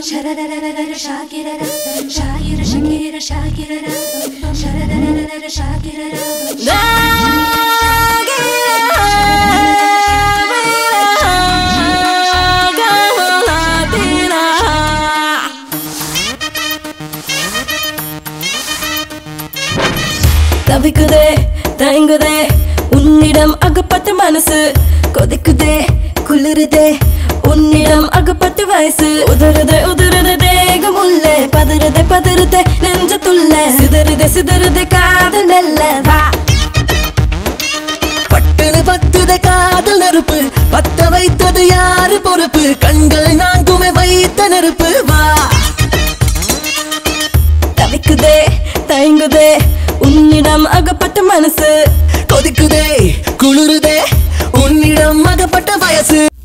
தவிக்குதே தயங்குதே உன்னிடம் அகப்பட்ட மனசு கொதிக்குதே குளிருதே உன்னிடம் அகப்பட்ட வயசு உதறுதே உதறுதே தேகம் உள்ளே பதறுதே பதறுதே நெஞ்சத்துள்ள சிதறுதே சிதறுதே காதல் நல்ல வா பட்டுது பத்துதே காதல் நெருப்பு பத்த வைத்தது யாரு பொறுப்பு கண்கள் நான்குமே வைத்த நெருப்பு வா தவிக்குதே தயங்குதே உன்னிடம் அகப்பட்ட மனசு கொதிக்குதே குளிருதே உன்னிடம் அகப்பட்ட வயசு